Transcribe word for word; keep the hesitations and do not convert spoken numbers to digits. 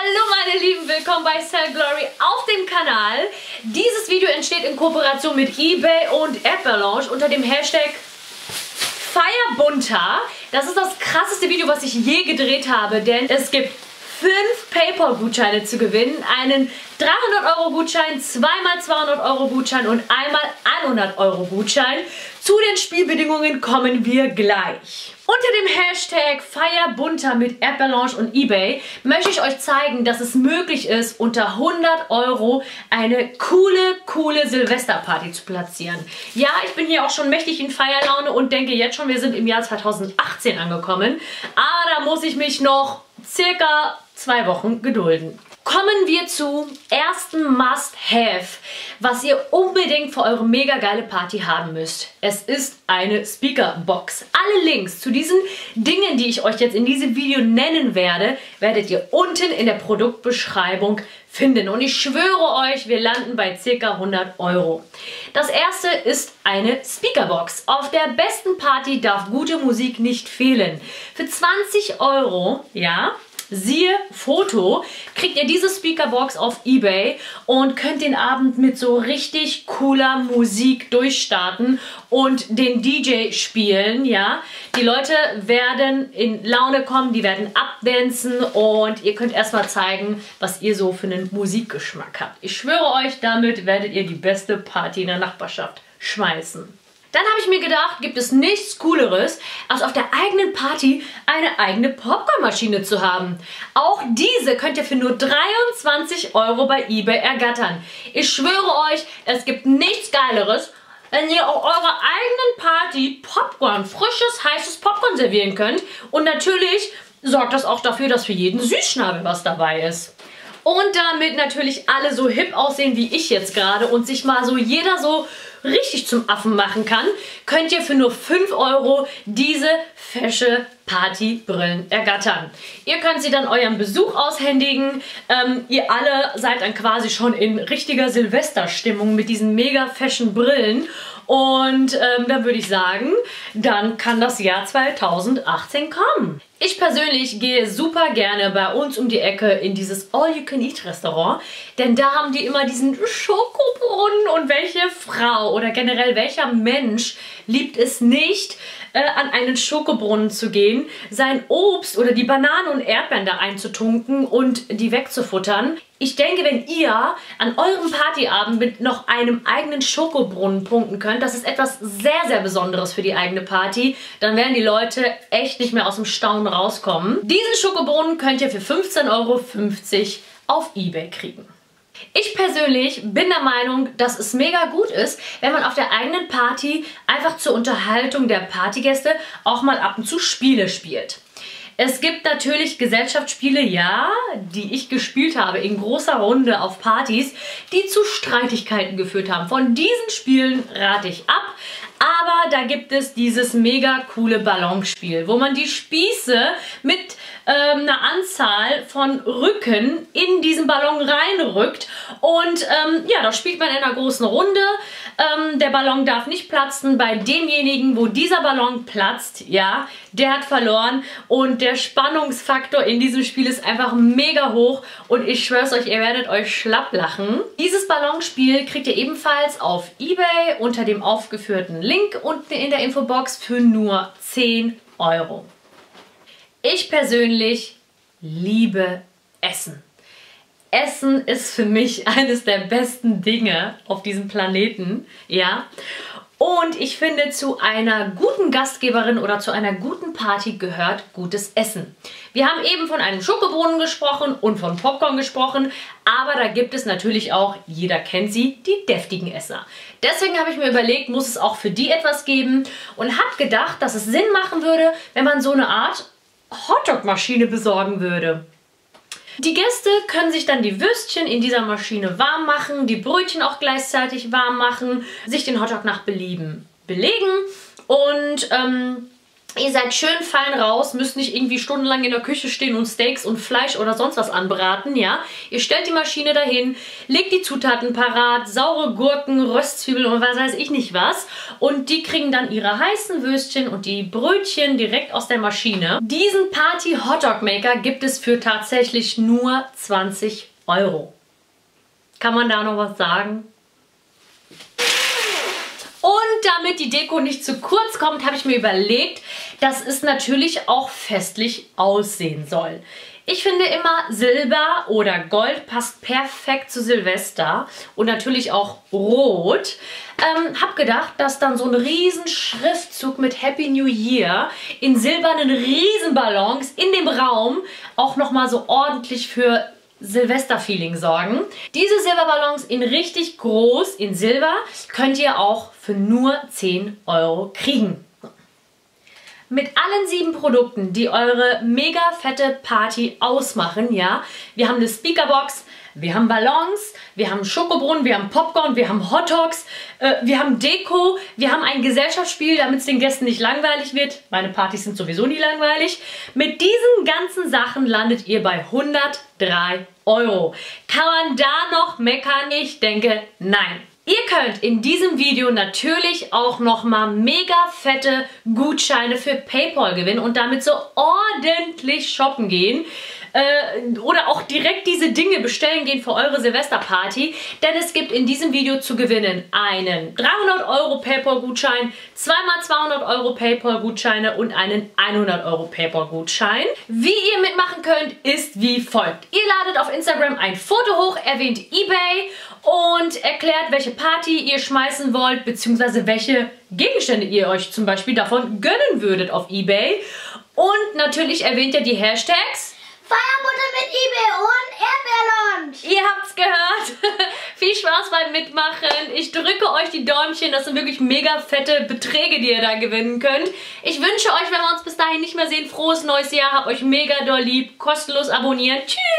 Hallo meine Lieben, willkommen bei Cell Glory auf dem Kanal. Dieses Video entsteht in Kooperation mit eBay und Erdbeerlounge unter dem Hashtag Feierbunter. Das ist das krasseste Video, was ich je gedreht habe, denn es gibt fünf PayPal-Gutscheine zu gewinnen, einen dreihundert Euro Gutschein, zweimal zweihundert Euro Gutschein und einmal hundert Euro Gutschein. Zu den Spielbedingungen kommen wir gleich. Unter dem Hashtag Feierbunter mit Erdbeerlounge und eBay möchte ich euch zeigen, dass es möglich ist, unter hundert Euro eine coole, coole Silvesterparty zu platzieren. Ja, ich bin hier auch schon mächtig in Feierlaune und denke jetzt schon, wir sind im Jahr zweitausendachtzehn angekommen. Aber da muss ich mich noch circa zwei Wochen gedulden. Kommen wir zum ersten Must-Have, was ihr unbedingt für eure mega geile Party haben müsst. Es ist eine Speakerbox. Alle Links zu diesen Dingen, die ich euch jetzt in diesem Video nennen werde, werdet ihr unten in der Produktbeschreibung finden. Und ich schwöre euch, wir landen bei ca. hundert Euro. Das erste ist eine Speakerbox. Auf der besten Party darf gute Musik nicht fehlen. Für zwanzig Euro, ja, siehe Foto, kriegt ihr diese Speakerbox auf eBay und könnt den Abend mit so richtig cooler Musik durchstarten und den D J spielen, ja. Die Leute werden in Laune kommen, die werden abdancen und ihr könnt erstmal zeigen, was ihr so für einen Musikgeschmack habt. Ich schwöre euch, damit werdet ihr die beste Party in der Nachbarschaft schmeißen. Dann habe ich mir gedacht, gibt es nichts Cooleres, als auf der eigenen Party eine eigene Popcornmaschine zu haben. Auch diese könnt ihr für nur dreiundzwanzig Euro bei eBay ergattern. Ich schwöre euch, es gibt nichts Geileres, wenn ihr auf eurer eigenen Party Popcorn, frisches, heißes Popcorn servieren könnt. Und natürlich sorgt das auch dafür, dass für jeden Süßschnabel was dabei ist. Und damit natürlich alle so hip aussehen wie ich jetzt gerade und sich mal so jeder so richtig zum Affen machen kann, könnt ihr für nur fünf Euro diese fesche Partybrillen ergattern. Ihr könnt sie dann eurem Besuch aushändigen. Ähm, ihr alle seid dann quasi schon in richtiger Silvesterstimmung mit diesen mega fashion Brillen. Und ähm, dann würde ich sagen, dann kann das Jahr zweitausendachtzehn kommen. Ich persönlich gehe super gerne bei uns um die Ecke in dieses All-You-Can-Eat-Restaurant, denn da haben die immer diesen Schokobrunnen und welche Frau oder generell welcher Mensch liebt es nicht, äh, an einen Schokobrunnen zu gehen, sein Obst oder die Bananen und Erdbeeren da einzutunken und die wegzufuttern. Ich denke, wenn ihr an eurem Partyabend mit noch einem eigenen Schokobrunnen punkten könnt, das ist etwas sehr, sehr Besonderes für die eigene Party, dann werden die Leute echt nicht mehr aus dem Staunen rauskommen. Diesen Schokobrunnen könnt ihr für fünfzehn Euro fünfzig auf eBay kriegen. Ich persönlich bin der Meinung, dass es mega gut ist, wenn man auf der eigenen Party einfach zur Unterhaltung der Partygäste auch mal ab und zu Spiele spielt. Es gibt natürlich Gesellschaftsspiele, ja, die ich gespielt habe in großer Runde auf Partys, die zu Streitigkeiten geführt haben. Von diesen Spielen rate ich ab. Aber da gibt es dieses mega coole Ballonspiel, wo man die Spieße mit ähm, einer Anzahl von Rücken in diesen Ballon reinrückt. Und ähm, ja, das spielt man in einer großen Runde. Ähm, der Ballon darf nicht platzen. Bei demjenigen, wo dieser Ballon platzt, ja, der hat verloren. Und der Spannungsfaktor in diesem Spiel ist einfach mega hoch. Und ich schwör's euch, ihr werdet euch schlapp lachen. Dieses Ballonspiel kriegt ihr ebenfalls auf eBay unter dem aufgeführten Link unten in der Infobox für nur zehn Euro. Ich persönlich liebe Essen. Essen ist für mich eines der besten Dinge auf diesem Planeten, ja. Und ich finde, zu einer guten Gastgeberin oder zu einer guten Party gehört gutes Essen. Wir haben eben von einem Schokobrunnen gesprochen und von Popcorn gesprochen, aber da gibt es natürlich auch, jeder kennt sie, die deftigen Esser. Deswegen habe ich mir überlegt, muss es auch für die etwas geben und habe gedacht, dass es Sinn machen würde, wenn man so eine Art Hotdog-Maschine besorgen würde. Die Gäste können sich dann die Würstchen in dieser Maschine warm machen, die Brötchen auch gleichzeitig warm machen, sich den Hotdog nach Belieben belegen und ähm, Ihr seid schön fein raus, müsst nicht irgendwie stundenlang in der Küche stehen und Steaks und Fleisch oder sonst was anbraten, ja. Ihr stellt die Maschine dahin, legt die Zutaten parat, saure Gurken, Röstzwiebeln und was weiß ich nicht was. Und die kriegen dann ihre heißen Würstchen und die Brötchen direkt aus der Maschine. Diesen Party Hotdog Maker gibt es für tatsächlich nur zwanzig Euro. Kann man da noch was sagen? Und damit die Deko nicht zu kurz kommt, habe ich mir überlegt, dass es natürlich auch festlich aussehen soll. Ich finde immer, Silber oder Gold passt perfekt zu Silvester und natürlich auch Rot. Ähm, hab gedacht, dass dann so ein riesen Schriftzug mit Happy New Year in silbernen Riesenballons in dem Raum auch nochmal so ordentlich für Silvester-Feeling sorgen. Diese Silberballons in richtig groß, in Silber, könnt ihr auch für nur zehn Euro kriegen. Mit allen sieben Produkten, die eure mega fette Party ausmachen, ja, wir haben eine Speakerbox, wir haben Ballons, wir haben Schokobrunnen, wir haben Popcorn, wir haben Hotdogs, äh, wir haben Deko, wir haben ein Gesellschaftsspiel, damit es den Gästen nicht langweilig wird. Meine Partys sind sowieso nie langweilig. Mit diesen ganzen Sachen landet ihr bei hundertdrei Euro. Kann man da noch meckern? Ich denke, nein. Ihr könnt in diesem Video natürlich auch nochmal mega fette Gutscheine für PayPal gewinnen und damit so ordentlich shoppen gehen. Äh, oder auch direkt diese Dinge bestellen gehen für eure Silvesterparty. Denn es gibt in diesem Video zu gewinnen einen dreihundert Euro PayPal-Gutschein, zweimal zweihundert Euro PayPal-Gutscheine und einen hundert Euro PayPal-Gutschein. Wie ihr mitmachen könnt, ist wie folgt. Ihr ladet auf Instagram ein Foto hoch, erwähnt eBay und erklärt, welche Party ihr schmeißen wollt, beziehungsweise welche Gegenstände ihr euch zum Beispiel davon gönnen würdet auf eBay. Und natürlich erwähnt ihr die Hashtags Feiermutter mit eBay und Erdbeerlunch. Ihr habt's gehört. Viel Spaß beim Mitmachen. Ich drücke euch die Däumchen. Das sind wirklich mega fette Beträge, die ihr da gewinnen könnt. Ich wünsche euch, wenn wir uns bis dahin nicht mehr sehen, frohes neues Jahr. Habt euch mega doll lieb. Kostenlos abonnieren. Tschüss.